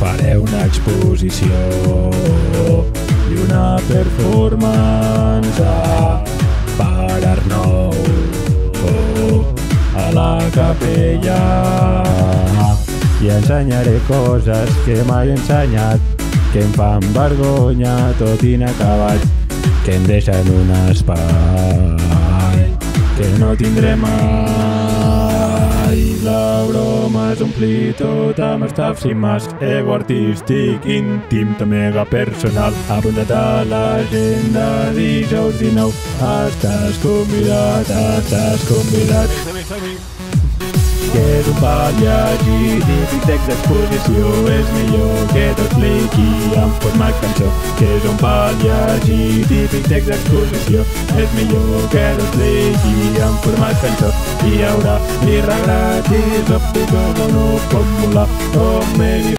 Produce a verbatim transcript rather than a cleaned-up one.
Faré una exposició i una performance per Artnou a la Capella i ensenyaré coses que mai he ensenyat, que em fan vergonya tot inacabat, que em deixen un espai que no tindré mai. La broma és omplir tot amb estafs i mas, ego artístic, íntim, mega personal. Apunta't a l'agenda, dijous dinou, estàs convidat, estàs convidat. Que és un pal llegir, típic text d'exposició, és millor que t'ho expliqui en format cançó. Que és un pal llegir, típic text d'exposició, és millor que t'ho expliqui en format cançó. Hi haurà birra gratis, òptica o no pot volar, com més